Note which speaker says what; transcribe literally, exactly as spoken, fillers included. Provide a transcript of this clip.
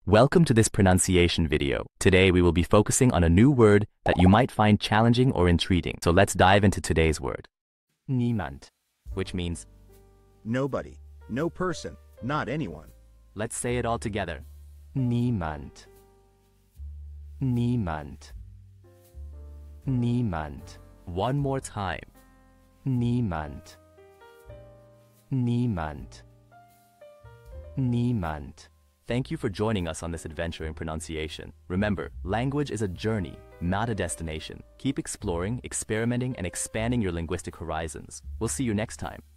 Speaker 1: Welcome to this pronunciation video. Today we will be focusing on a new word that you might find challenging or intriguing. So let's dive into today's word. Niemand, which means
Speaker 2: Nobody, no person, not anyone.
Speaker 1: let's say it all together. Niemand. Niemand. Niemand. One more time. Niemand. Niemand. Niemand. Thank you for joining us on this adventure in pronunciation. Remember, language is a journey, not a destination. Keep exploring, experimenting, and expanding your linguistic horizons. We'll see you next time.